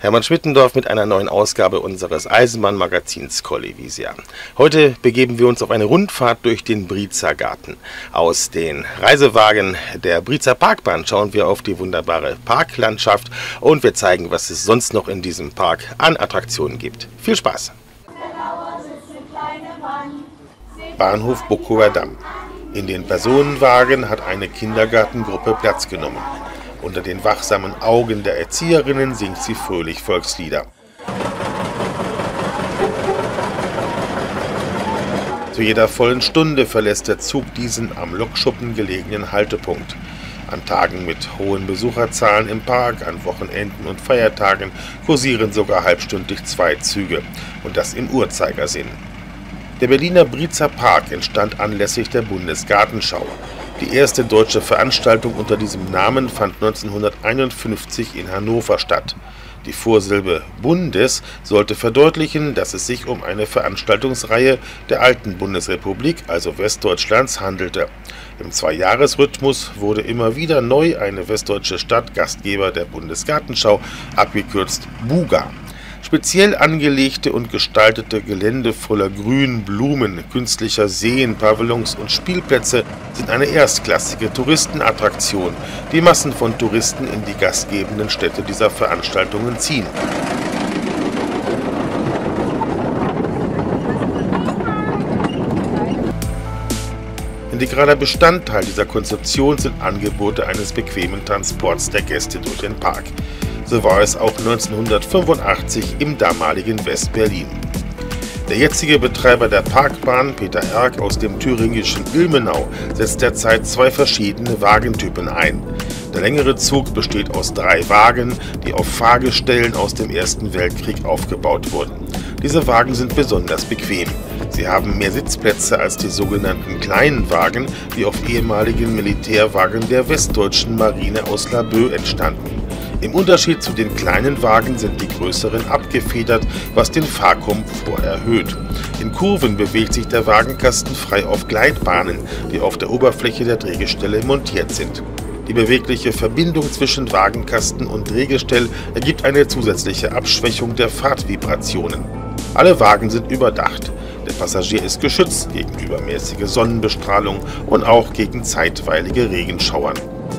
Hermann Schmittendorf mit einer neuen Ausgabe unseres Eisenbahnmagazins Kollivisia. Heute begeben wir uns auf eine Rundfahrt durch den Brietzer Garten. Aus den Reisewagen der Brietzer Parkbahn schauen wir auf die wunderbare Parklandschaft und wir zeigen, was es sonst noch in diesem Park an Attraktionen gibt. Viel Spaß! Bahnhof Buckower Damm. In den Personenwagen hat eine Kindergartengruppe Platz genommen. Unter den wachsamen Augen der Erzieherinnen singt sie fröhlich Volkslieder. Zu jeder vollen Stunde verlässt der Zug diesen am Lokschuppen gelegenen Haltepunkt. An Tagen mit hohen Besucherzahlen im Park, an Wochenenden und Feiertagen kursieren sogar halbstündlich 2 Züge, und das im Uhrzeigersinn. Der Berliner Brietzer Park entstand anlässlich der Bundesgartenschau. Die erste deutsche Veranstaltung unter diesem Namen fand 1951 in Hannover statt. Die Vorsilbe Bundes sollte verdeutlichen, dass es sich um eine Veranstaltungsreihe der alten Bundesrepublik, also Westdeutschlands, handelte. Im Zweijahresrhythmus wurde immer wieder neu eine westdeutsche Stadt Gastgeber der Bundesgartenschau, abgekürzt BUGA. Speziell angelegte und gestaltete Gelände voller Grün, Blumen, künstlicher Seen, Pavillons und Spielplätze sind eine erstklassige Touristenattraktion, die Massen von Touristen in die gastgebenden Städte dieser Veranstaltungen ziehen. Integraler Bestandteil dieser Konzeption sind Angebote eines bequemen Transports der Gäste durch den Park. So war es auch 1985 im damaligen West-Berlin. Der jetzige Betreiber der Parkbahn, Peter Erck aus dem thüringischen Ilmenau, setzt derzeit 2 verschiedene Wagentypen ein. Der längere Zug besteht aus 3 Wagen, die auf Fahrgestellen aus dem Ersten Weltkrieg aufgebaut wurden. Diese Wagen sind besonders bequem. Sie haben mehr Sitzplätze als die sogenannten kleinen Wagen, die auf ehemaligen Militärwagen der westdeutschen Marine aus Laboe entstanden. Im Unterschied zu den kleinen Wagen sind die größeren abgefedert, was den Fahrkomfort erhöht. In Kurven bewegt sich der Wagenkasten frei auf Gleitbahnen, die auf der Oberfläche der Drehgestelle montiert sind. Die bewegliche Verbindung zwischen Wagenkasten und Drehgestell ergibt eine zusätzliche Abschwächung der Fahrtvibrationen. Alle Wagen sind überdacht. Der Passagier ist geschützt gegen übermäßige Sonnenbestrahlung und auch gegen zeitweilige Regenschauern.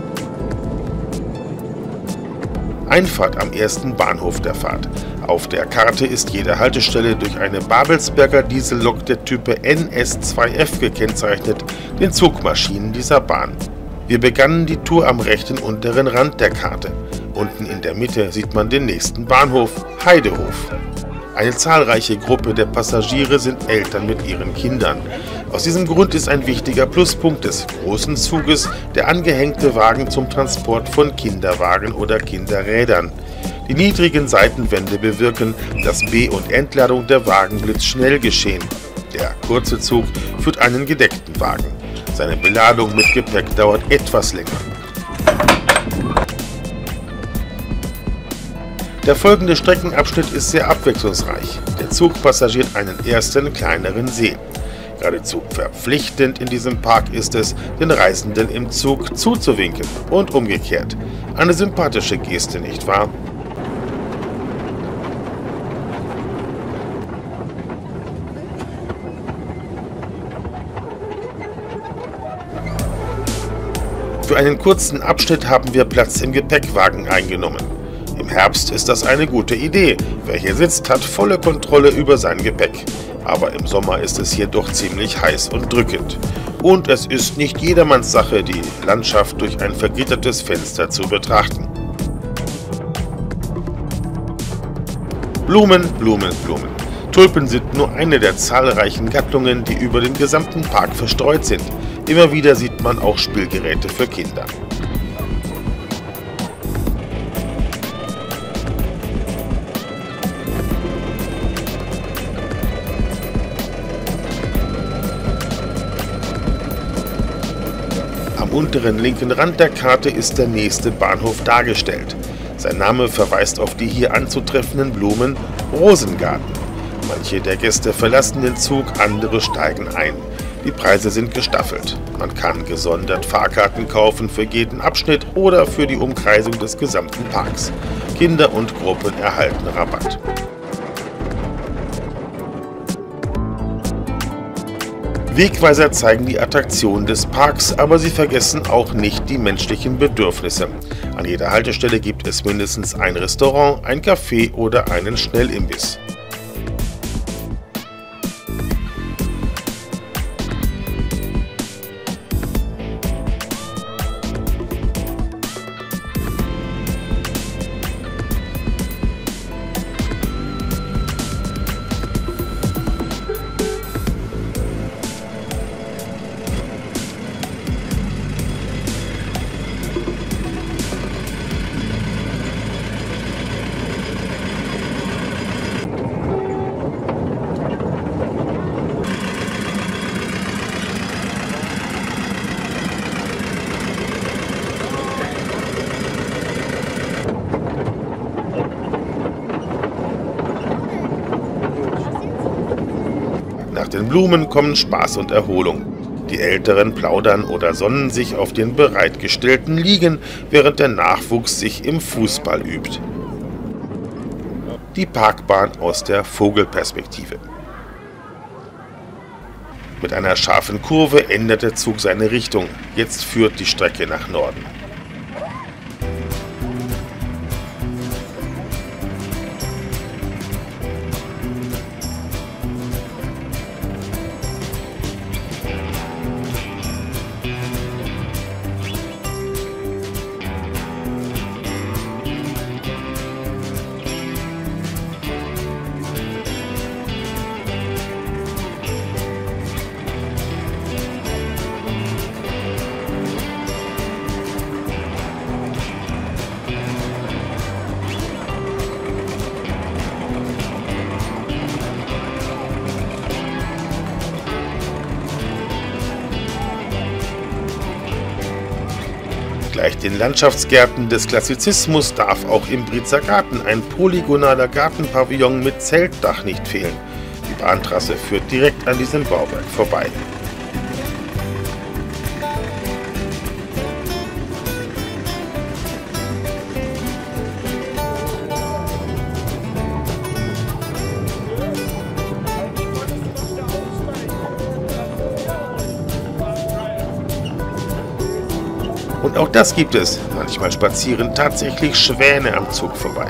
Einfahrt am ersten Bahnhof der Fahrt. Auf der Karte ist jede Haltestelle durch eine Babelsberger Diesellok der Type NS2F gekennzeichnet, den Zugmaschinen dieser Bahn. Wir begannen die Tour am rechten unteren Rand der Karte. Unten in der Mitte sieht man den nächsten Bahnhof, Heidehof. Eine zahlreiche Gruppe der Passagiere sind Eltern mit ihren Kindern. Aus diesem Grund ist ein wichtiger Pluspunkt des großen Zuges der angehängte Wagen zum Transport von Kinderwagen oder Kinderrädern. Die niedrigen Seitenwände bewirken, dass Be- und Entladung der Wagen blitzschnell geschehen. Der kurze Zug führt einen gedeckten Wagen. Seine Beladung mit Gepäck dauert etwas länger. Der folgende Streckenabschnitt ist sehr abwechslungsreich. Der Zug passiert einen ersten kleineren See. Geradezu verpflichtend in diesem Park ist es, den Reisenden im Zug zuzuwinken und umgekehrt. Eine sympathische Geste, nicht wahr? Für einen kurzen Abschnitt haben wir Platz im Gepäckwagen eingenommen. Im Herbst ist das eine gute Idee. Wer hier sitzt, hat volle Kontrolle über sein Gepäck. Aber im Sommer ist es hier doch ziemlich heiß und drückend. Und es ist nicht jedermanns Sache, die Landschaft durch ein vergittertes Fenster zu betrachten. Blumen, Blumen, Blumen. Tulpen sind nur eine der zahlreichen Gattungen, die über den gesamten Park verstreut sind. Immer wieder sieht man auch Spielgeräte für Kinder. Am unteren linken Rand der Karte ist der nächste Bahnhof dargestellt. Sein Name verweist auf die hier anzutreffenden Blumen Rosengarten. Manche der Gäste verlassen den Zug, andere steigen ein. Die Preise sind gestaffelt. Man kann gesondert Fahrkarten kaufen für jeden Abschnitt oder für die Umkreisung des gesamten Parks. Kinder und Gruppen erhalten Rabatt. Wegweiser zeigen die Attraktionen des Parks, aber sie vergessen auch nicht die menschlichen Bedürfnisse. An jeder Haltestelle gibt es mindestens ein Restaurant, ein Café oder einen Schnellimbiss. Nach den Blumen kommen Spaß und Erholung. Die Älteren plaudern oder sonnen sich auf den bereitgestellten Liegen, während der Nachwuchs sich im Fußball übt. Die Parkbahn aus der Vogelperspektive. Mit einer scharfen Kurve ändert der Zug seine Richtung. Jetzt führt die Strecke nach Norden. Gleich den Landschaftsgärten des Klassizismus darf auch im Brietzer Garten ein polygonaler Gartenpavillon mit Zeltdach nicht fehlen. Die Bahntrasse führt direkt an diesem Bauwerk vorbei. Und auch das gibt es. Manchmal spazieren tatsächlich Schwäne am Zug vorbei.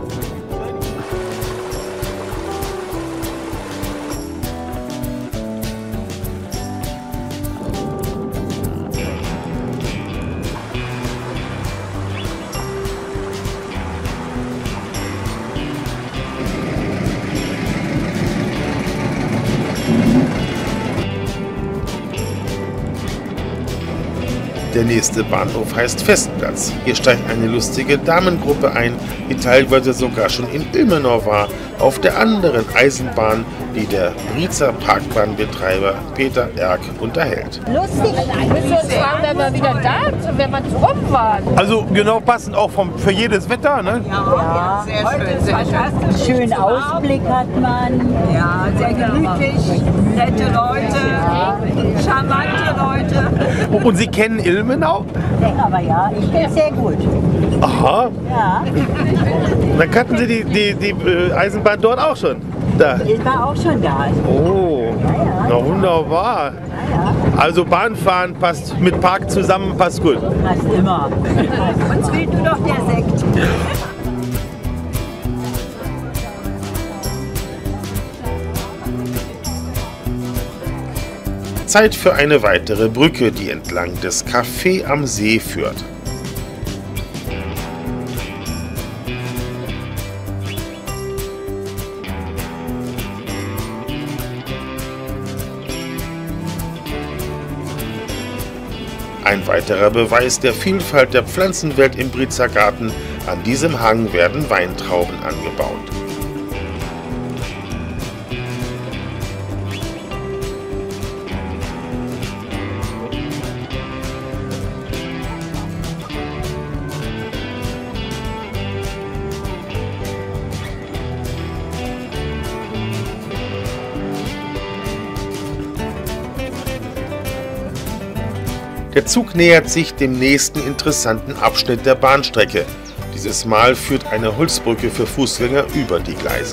Der nächste Bahnhof heißt Festplatz. Hier steigt eine lustige Damengruppe ein, die teilweise sogar schon in Ilmenau war, auf der anderen Eisenbahn, die der Brietzer Parkbahnbetreiber Peter Erck unterhält. Lustig, müssen wir uns fragen, wenn wir wieder da sind, wenn wir rum waren. Also genau passend auch für jedes Wetter, ne? Ja, sehr schön, sehr schön. Schönen Ausblick hat man. Ja, sehr gemütlich, nette Leute, charmante Leute. Und Sie kennen Ilmenau? Aber ja, ich kenne es sehr gut. Aha. Ja, Und dann kannten Sie die Eisenbahn dort auch schon? Da. ich war auch schon da. Oh, na wunderbar. Ja, Also Bahnfahren passt mit Park zusammen, passt gut. passt immer. Uns fehlt nur noch der Sekt. Zeit für eine weitere Brücke, die entlang des Café am See führt. Ein weiterer Beweis der Vielfalt der Pflanzenwelt im Brietzer Garten: An diesem Hang werden Weintrauben angebaut. Der Zug nähert sich dem nächsten interessanten Abschnitt der Bahnstrecke. Dieses Mal führt eine Holzbrücke für Fußgänger über die Gleise.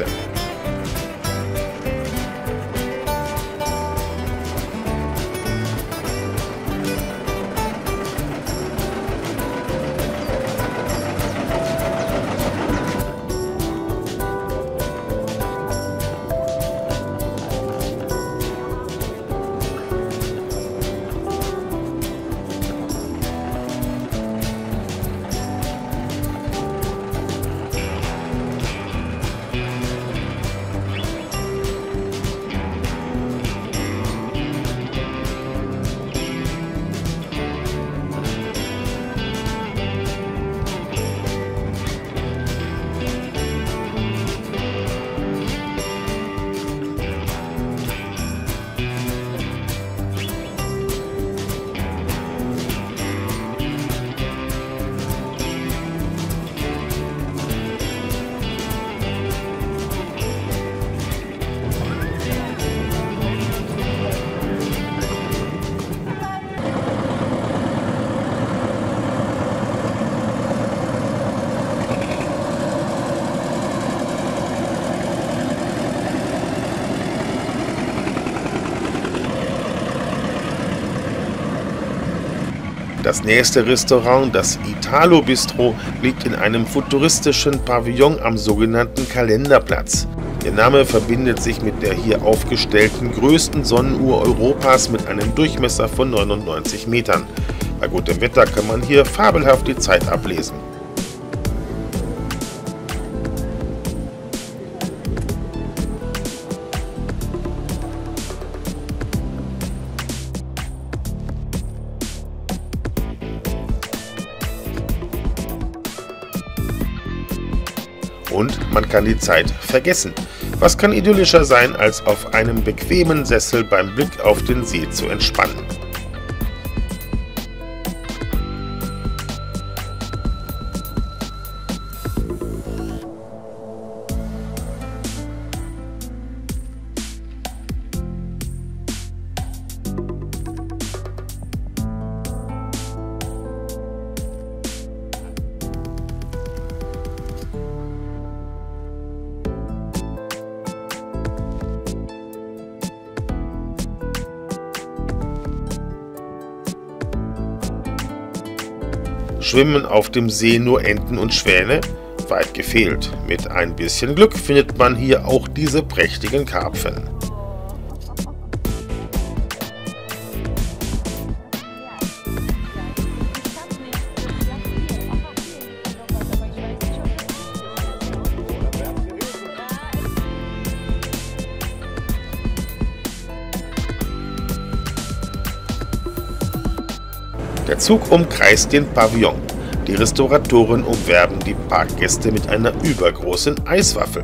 Das nächste Restaurant, das Italo Bistro, liegt in einem futuristischen Pavillon am sogenannten Kalenderplatz. Der Name verbindet sich mit der hier aufgestellten größten Sonnenuhr Europas mit einem Durchmesser von 99 Metern. Bei gutem Wetter kann man hier fabelhaft die Zeit ablesen. Und man kann die Zeit vergessen. Was kann idyllischer sein, als auf einem bequemen Sessel beim Blick auf den See zu entspannen? Schwimmen auf dem See nur Enten und Schwäne? Weit gefehlt. Mit ein bisschen Glück findet man hier auch diese prächtigen Karpfen. Der Zug umkreist den Pavillon. Die Restauratoren umwerben die Parkgäste mit einer übergroßen Eiswaffel.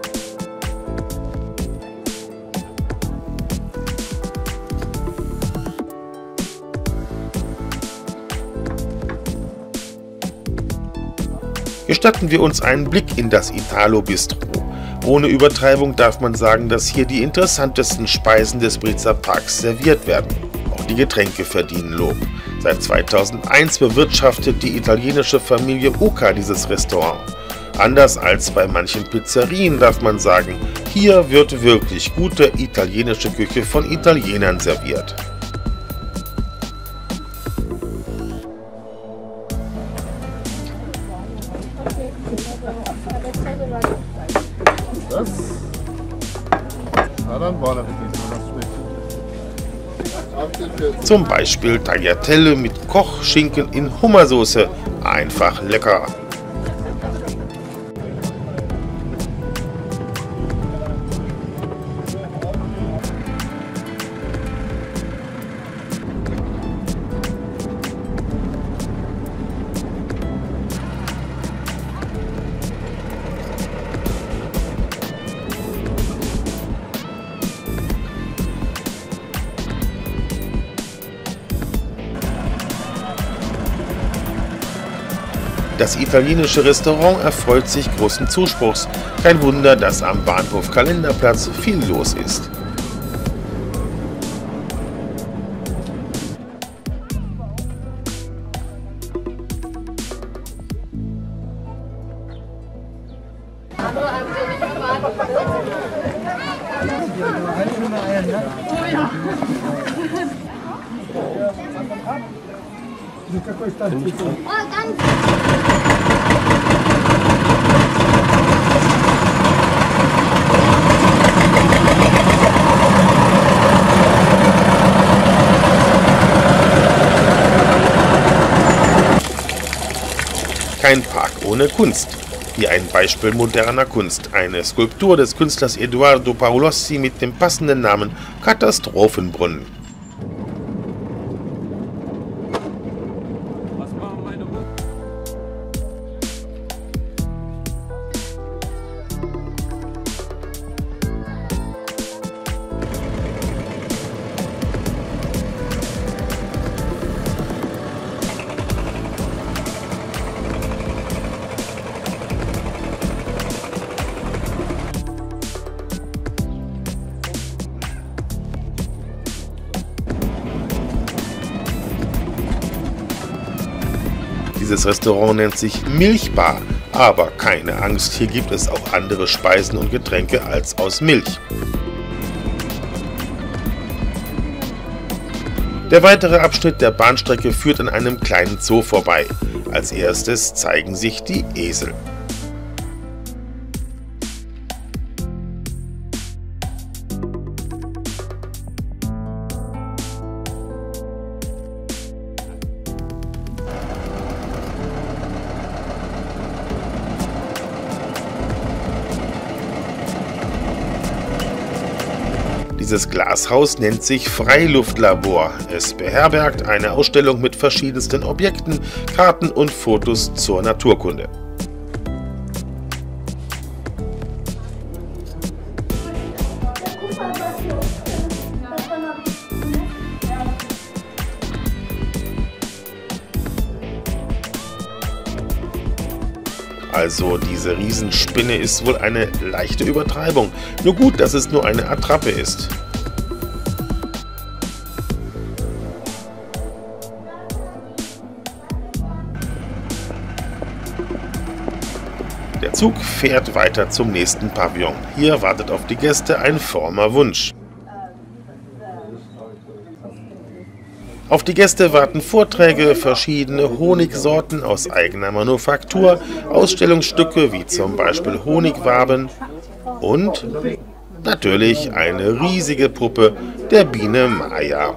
Gestatten wir uns einen Blick in das Italo Bistro. Ohne Übertreibung darf man sagen, dass hier die interessantesten Speisen des Briza Parks serviert werden. Auch die Getränke verdienen Lob. Seit 2001 bewirtschaftet die italienische Familie Oca dieses Restaurant. Anders als bei manchen Pizzerien darf man sagen, hier wird wirklich gute italienische Küche von Italienern serviert. Das? Na dann war das nicht. Zum Beispiel Tagliatelle mit Kochschinken in Hummersoße. Einfach lecker. Das italienische Restaurant erfreut sich großen Zuspruchs. Kein Wunder, dass am Bahnhof Kalenderplatz viel los ist. Kein Park ohne Kunst. Hier ein Beispiel moderner Kunst. Eine Skulptur des Künstlers Edoardo Paolozzi mit dem passenden Namen Katastrophenbrunnen. Dieses Restaurant nennt sich Milchbar, aber keine Angst, hier gibt es auch andere Speisen und Getränke als aus Milch. Der weitere Abschnitt der Bahnstrecke führt an einem kleinen Zoo vorbei. Als erstes zeigen sich die Esel. Dieses Glashaus nennt sich Freiluftlabor. Es beherbergt eine Ausstellung mit verschiedensten Objekten, Karten und Fotos zur Naturkunde. Also diese Riesenspinne ist wohl eine leichte Übertreibung. Nur gut, dass es nur eine Attrappe ist. Der Zug fährt weiter zum nächsten Pavillon. Hier wartet auf die Gäste ein frommer Wunsch. Auf die Gäste warten Vorträge, verschiedene Honigsorten aus eigener Manufaktur, Ausstellungsstücke wie zum Beispiel Honigwaben und natürlich eine riesige Puppe der Biene Maya.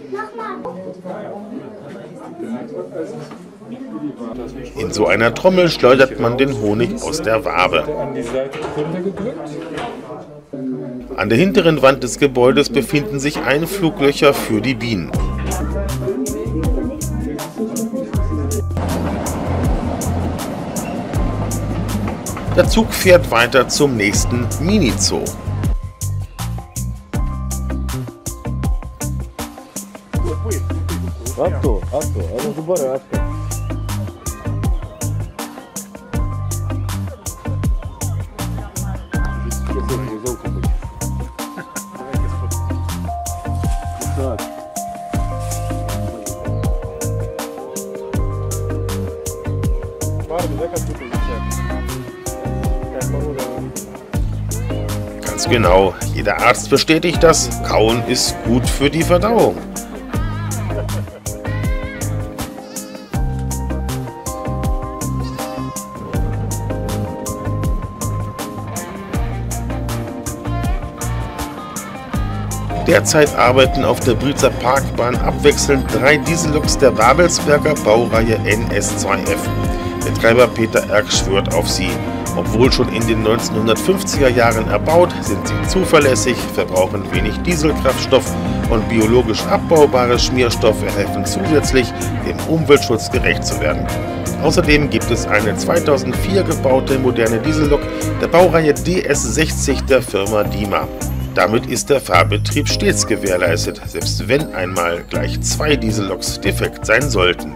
In so einer Trommel schleudert man den Honig aus der Wabe. An der hinteren Wand des Gebäudes befinden sich Einfluglöcher für die Bienen. Der Zug fährt weiter zum nächsten Mini-Zoo. Ganz genau, jeder Arzt bestätigt das, Kauen ist gut für die Verdauung. Derzeit arbeiten auf der Brielzer Parkbahn abwechselnd 3 Dieselloks der Babelsberger Baureihe NS2F. Betreiber Peter Erck schwört auf sie. Obwohl schon in den 1950er Jahren erbaut, sind sie zuverlässig, verbrauchen wenig Dieselkraftstoff und biologisch abbaubare Schmierstoffe helfen zusätzlich, dem Umweltschutz gerecht zu werden. Außerdem gibt es eine 2004 gebaute moderne Diesellok der Baureihe DS60 der Firma Dima. Damit ist der Fahrbetrieb stets gewährleistet, selbst wenn einmal gleich 2 Dieselloks defekt sein sollten.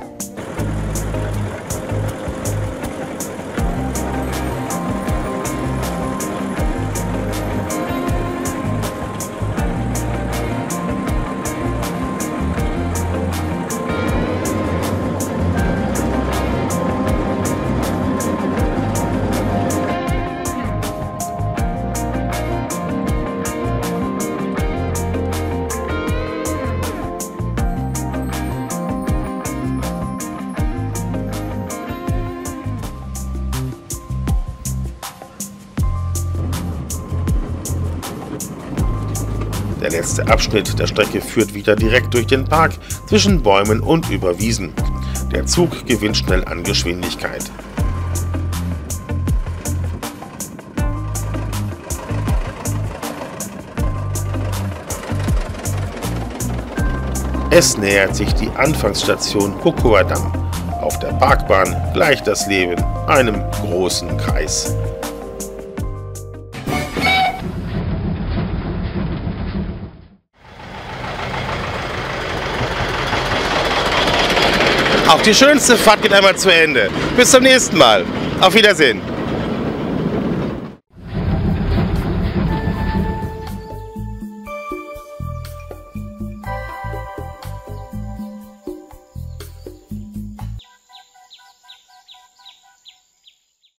nächste Abschnitt der Strecke führt wieder direkt durch den Park zwischen Bäumen und über Wiesen. Der Zug gewinnt schnell an Geschwindigkeit. Es nähert sich die Anfangsstation Cocoa Damm. Auf der Parkbahn gleicht das Leben einem großen Kreis. Auch die schönste Fahrt geht einmal zu Ende. Bis zum nächsten Mal. Auf Wiedersehen.